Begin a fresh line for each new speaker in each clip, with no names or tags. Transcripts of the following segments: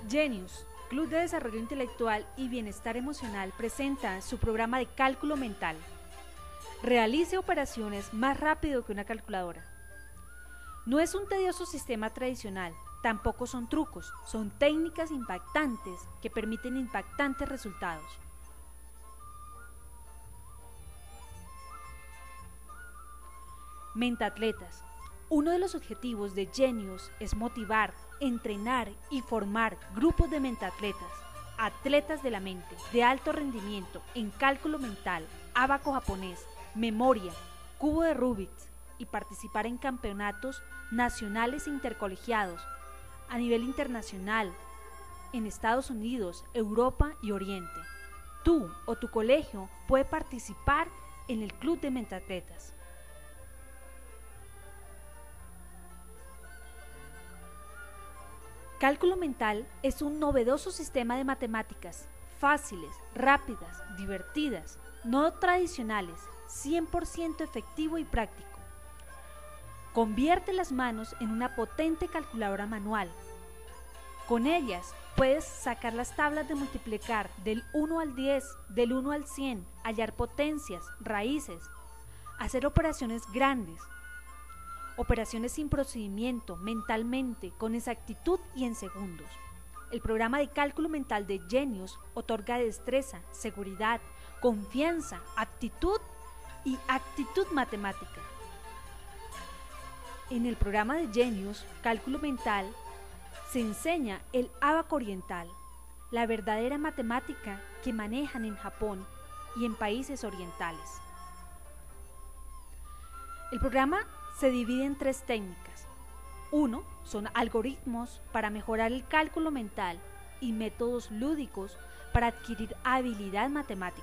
Genius, Club de Desarrollo Intelectual y Bienestar Emocional, presenta su programa de cálculo mental. Realice operaciones más rápido que una calculadora. No es un tedioso sistema tradicional, tampoco son trucos, son técnicas impactantes que permiten impactantes resultados. Mentatletas. Uno de los objetivos de Genius es motivar, entrenar y formar grupos de mentatletas, atletas de la mente, de alto rendimiento en cálculo mental, ábaco japonés, memoria, cubo de Rubik y participar en campeonatos nacionales e intercolegiados a nivel internacional en Estados Unidos, Europa y Oriente. Tú o tu colegio puede participar en el Club de Mentatletas. Cálculo mental es un novedoso sistema de matemáticas, fáciles, rápidas, divertidas, no tradicionales, 100% efectivo y práctico. Convierte las manos en una potente calculadora manual. Con ellas puedes sacar las tablas de multiplicar del 1 al 10, del 1 al 100, hallar potencias, raíces, hacer operaciones grandes, operaciones sin procedimiento, mentalmente, con exactitud y en segundos. El programa de cálculo mental de Genius otorga destreza, seguridad, confianza, aptitud y actitud matemática. En el programa de Genius, cálculo mental, se enseña el ábaco oriental, la verdadera matemática que manejan en Japón y en países orientales. El programa se divide en 3 técnicas. 1. Son algoritmos para mejorar el cálculo mental y métodos lúdicos para adquirir habilidad matemática.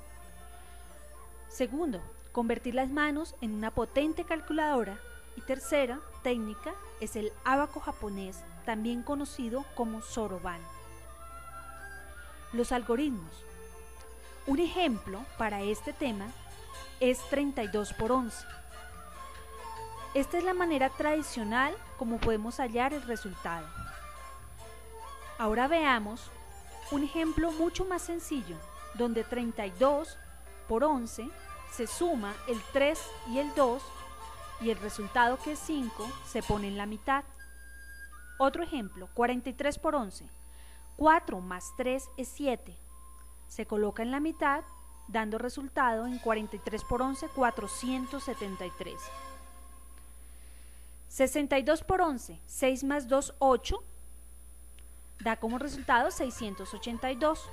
2. Convertir las manos en una potente calculadora. Y 3. técnica es el ábaco japonés, también conocido como soroban. Los algoritmos. Un ejemplo para este tema es 32 por 11. Esta es la manera tradicional como podemos hallar el resultado. Ahora veamos un ejemplo mucho más sencillo, donde 32 por 11 se suma el 3 y el 2 y el resultado, que es 5, se pone en la mitad. Otro ejemplo, 43 por 11. 4 más 3 es 7. Se coloca en la mitad, dando resultado en 43 por 11, 473. 62 por 11, 6 más 2, 8, da como resultado 682.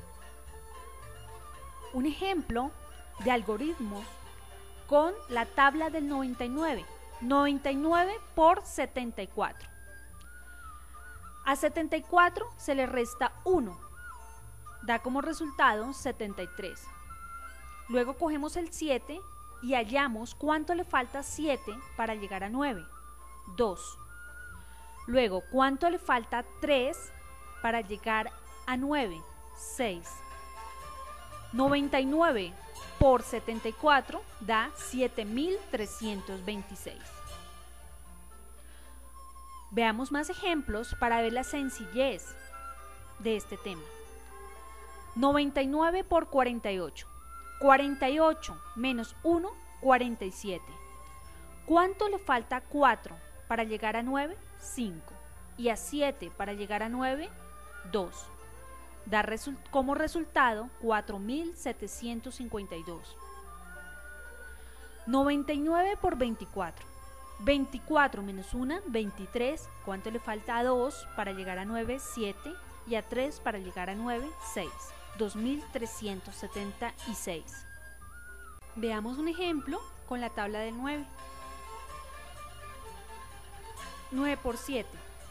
Un ejemplo de algoritmos con la tabla del 99, 99 por 74. A 74 se le resta 1, da como resultado 73. Luego cogemos el 7 y hallamos cuánto le falta 7 para llegar a 9. 2. Luego, ¿cuánto le falta 3 para llegar a 9? 6. 99 por 74 da 7326. Veamos más ejemplos para ver la sencillez de este tema. 99 por 48. 48 menos 1, 47. ¿Cuánto le falta a 4 para llegar a 9? 5. Y a 7 para llegar a 9, 2. Da como resultado 4752. 99 por 24. 24 menos 1, 23. ¿Cuánto le falta a 2 para llegar a 9? 7. Y a 3 para llegar a 9, 6. 2376. Veamos un ejemplo con la tabla del 9. 9 por 7.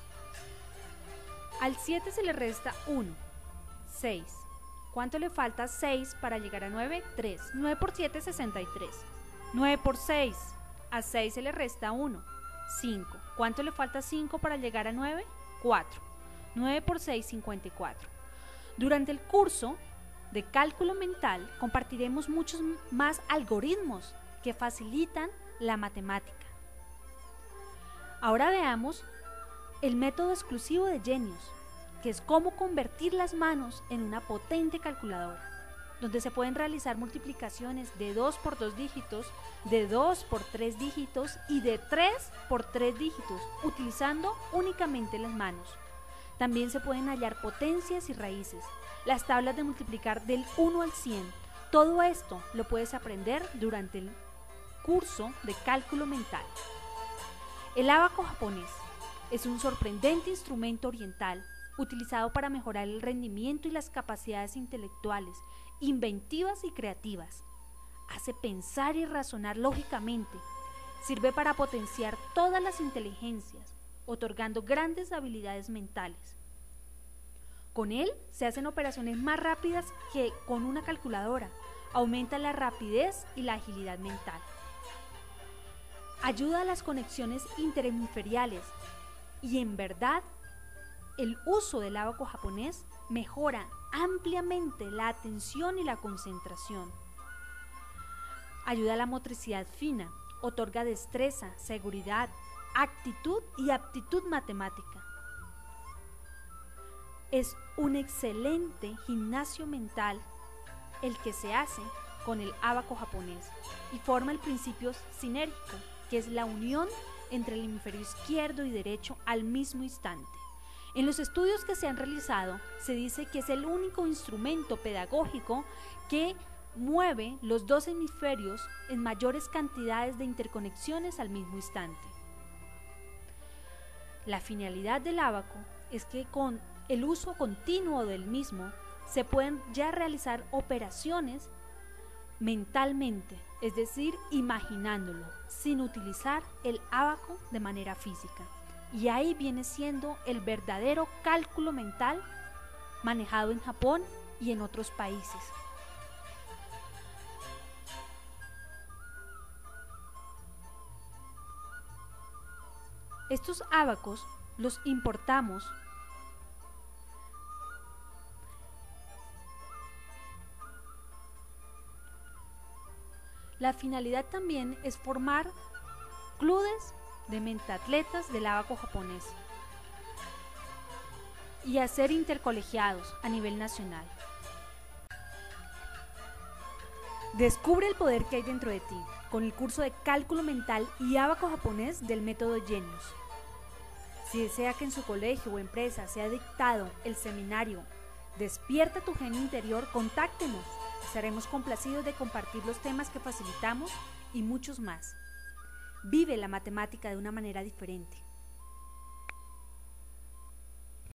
Al 7 se le resta 1, 6. ¿Cuánto le falta 6 para llegar a 9? 3. 9 por 7, 63. 9 por 6. A 6 se le resta 1, 5. ¿Cuánto le falta 5 para llegar a 9? 4. 9 por 6, 54. Durante el curso de cálculo mental compartiremos muchos más algoritmos que facilitan la matemática. Ahora veamos el método exclusivo de Genius, que es cómo convertir las manos en una potente calculadora, donde se pueden realizar multiplicaciones de 2 por 2 dígitos, de 2 por 3 dígitos y de 3 por 3 dígitos, utilizando únicamente las manos. También se pueden hallar potencias y raíces, las tablas de multiplicar del 1 al 100. Todo esto lo puedes aprender durante el curso de cálculo mental. El ábaco japonés es un sorprendente instrumento oriental utilizado para mejorar el rendimiento y las capacidades intelectuales, inventivas y creativas. Hace pensar y razonar lógicamente. Sirve para potenciar todas las inteligencias, otorgando grandes habilidades mentales. Con él se hacen operaciones más rápidas que con una calculadora. Aumenta la rapidez y la agilidad mental. Ayuda a las conexiones interhemisferiales y en verdad el uso del ábaco japonés mejora ampliamente la atención y la concentración. Ayuda a la motricidad fina, otorga destreza, seguridad, actitud y aptitud matemática. Es un excelente gimnasio mental el que se hace con el ábaco japonés y forma el principio sinérgico, que es la unión entre el hemisferio izquierdo y derecho al mismo instante. En los estudios que se han realizado, se dice que es el único instrumento pedagógico que mueve los dos hemisferios en mayores cantidades de interconexiones al mismo instante. La finalidad del ábaco es que con el uso continuo del mismo se pueden ya realizar operaciones mentalmente, es decir, imaginándolo, sin utilizar el ábaco de manera física. Y ahí viene siendo el verdadero cálculo mental manejado en Japón y en otros países. Estos ábacos los importamos La finalidad también es formar clubes de mentatletas del ábaco japonés y hacer intercolegiados a nivel nacional. Descubre el poder que hay dentro de ti con el curso de cálculo mental y ábaco japonés del método Genius. Si desea que en su colegio o empresa sea dictado el seminario Despierta tu genio interior, contáctenos. Estaremos complacidos de compartir los temas que facilitamos y muchos más. Vive la matemática de una manera diferente.